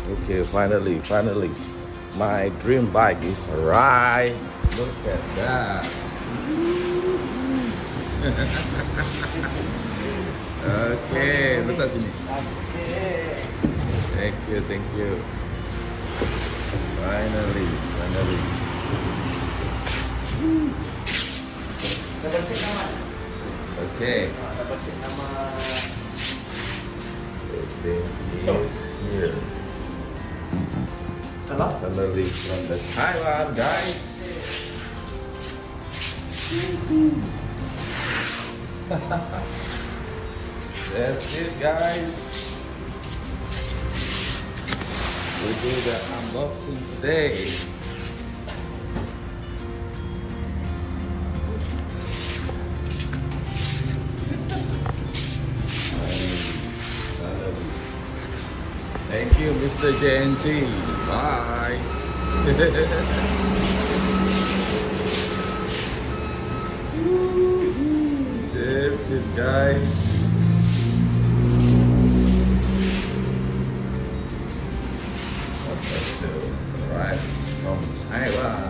Okay, finally, my dream bike is arrived. Look at that. Okay, letak sini. Thank you. Finally. Dapat cek nama. Okay. Dapat cek nama. Everything is here. Finally from the Taiwan, guys. That's it, guys. We do the unboxing today. Thank you, Mr. JNT. Bye. That's it, guys. Right from Taiwan.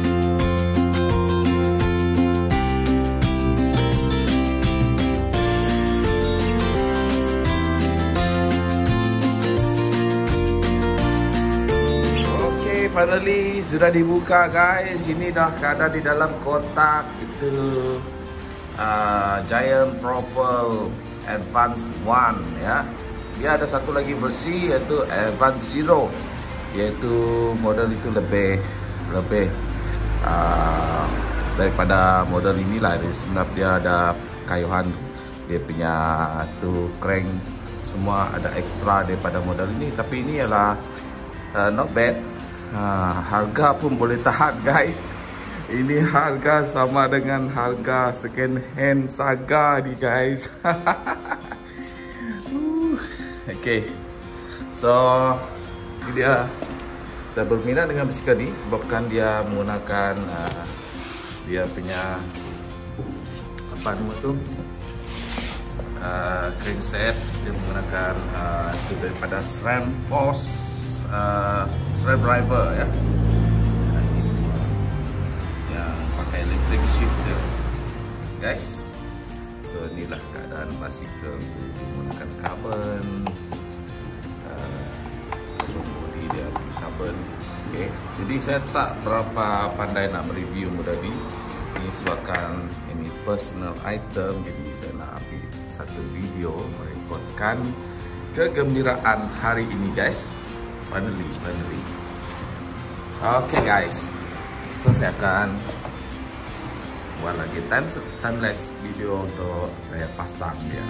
Finally sudah dibuka, guys. Ini dah keadaan di dalam kotak. Itu Giant Propel Advance 1 ya. Dia ada satu lagi versi yaitu Advance Zero, yaitu model itu lebih daripada model inilah. Sebenarnya dia ada kayuhan, dia punya tuh crank semua ada ekstra daripada model ini. Tapi ini ialah not bad. Harga pun boleh tahan, guys. Ini harga sama dengan harga second hand Saga nih, guys. Okay, so ini dia. Saya berminat dengan bisikal ini sebabkan dia menggunakan dia punya apa nama tu, crankset. Dia menggunakan itu daripada SRAM Force SRAM driver ya. Ini semua yang pakai electric shifter, guys. So inilah keadaan basikal itu menggunakan carbon, body dia carbon. Okay. Jadi saya tak berapa pandai nak mereview model ini sebabkan ini personal item. Jadi saya nak ambil satu video merekodkan kegembiraan hari ini, guys. Finally. Okay, guys. So saya akan buat lagi timelapse video untuk saya pasang dia.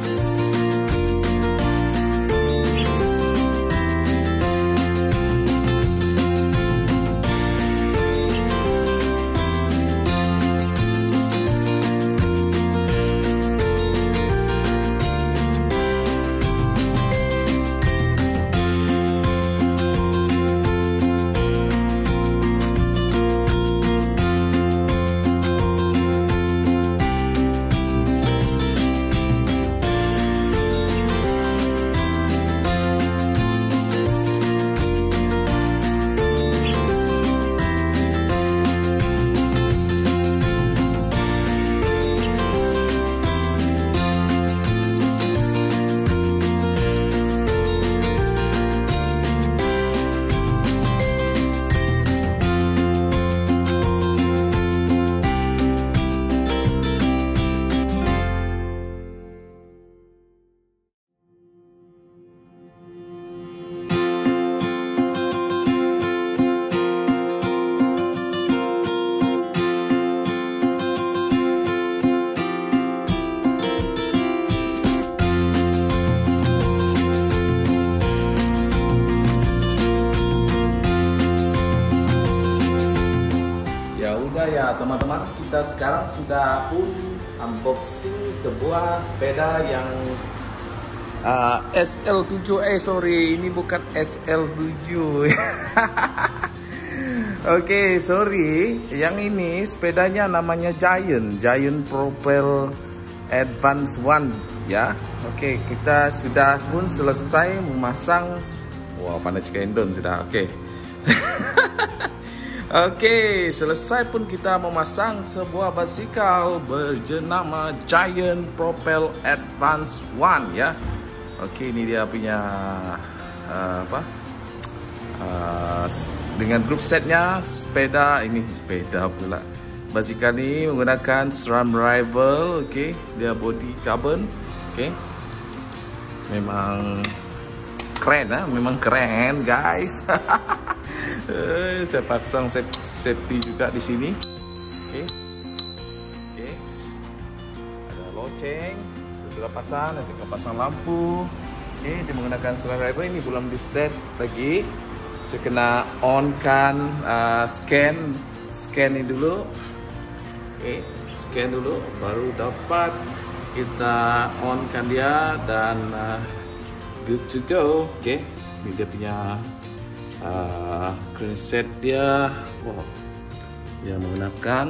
Ya teman-teman, kita sekarang sudah pun unboxing sebuah sepeda yang SL7. Sorry, ini bukan SL7. Oke, sorry. Yang ini sepedanya namanya Giant Propel Advance 1 ya. Oke, kita sudah pun selesai memasang. Wah, pandai cakap Indon sudah. Okey. Okey, selesai pun kita memasang sebuah basikal berjenama Giant Propel Advance 1 ya. Okey, ini dia punya dengan group setnya sepeda pula. Basikal ni menggunakan SRAM Rival, okey. Dia body carbon, okey. Memang keren guys. Saya pasang safety juga di sini. Okey. Ada loceng, saya sudah pasang, nanti akan pasang lampu. Okey, dia menggunakan SRAM Rival, ini belum di set lagi. Saya kena on kan scan ni dulu. Okey, scan dulu baru dapat kita on kan dia dan good to go. Okey, ini dia punya crankset dia. Wow, dia menggunakan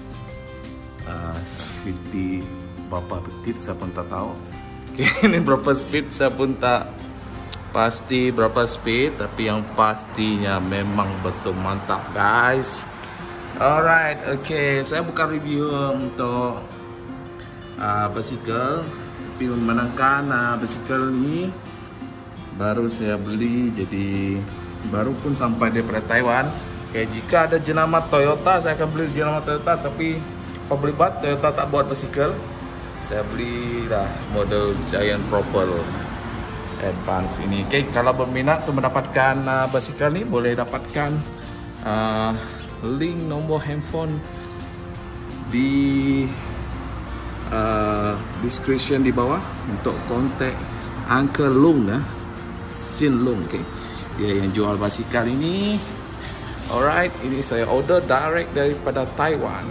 50 berapa speed saya pun tak tahu. Okay, ini berapa speed saya pun tak pasti berapa speed, tapi yang pastinya memang betul mantap guys. Alright, okay, saya bukan review untuk basikal, tapi menangkan basikal ni baru saya beli, jadi baru pun sampai daripada Taiwan. Okay, jika ada jenama Toyota, saya akan beli jenama Toyota, tapi pabrik Toyota tak buat basikal. Saya beli dah model Giant Propel Advance ini. Okay, kalau berminat untuk mendapatkan basikal ni, boleh dapatkan link nombor handphone di description di bawah untuk kontak Uncle Long Sin Long. Okay, dia yang jual basikal ini. Alright, ini saya order direct daripada Taiwan.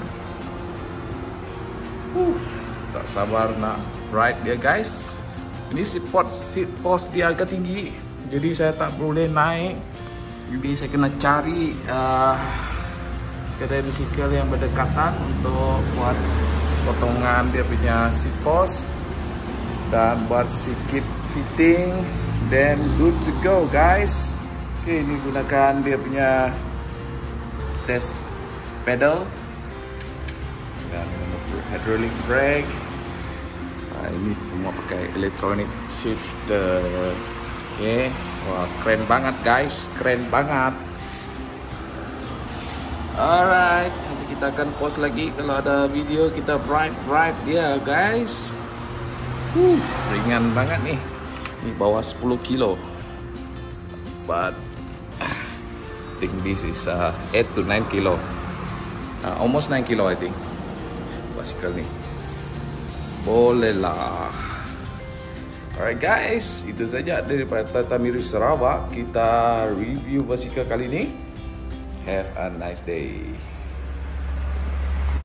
Tak sabar nak ride dia guys. Ini seat post dia agak tinggi, jadi saya tak boleh naik. Jadi saya kena cari kedai basikal yang berdekatan untuk buat potongan dia punya seat post dan buat sedikit fitting. Then good to go guys. Okay, ini gunakan dia punya test pedal dan hydraulic brake. Ini semua pakai electronic shifter. Okay, wah keren banget guys, keren banget. Alright, nanti kita akan post lagi kalau ada video kita ride dia guys. Ringan banget nih. Ini bawah 10 kilo. But I think this is 8 to 9 kilo. Almost 9 kilo I think. Basikal ni. Boleh lah. Alright guys, itu saja daripada Tata Miru Sarawak. Kita review basikal kali ini. Have a nice day.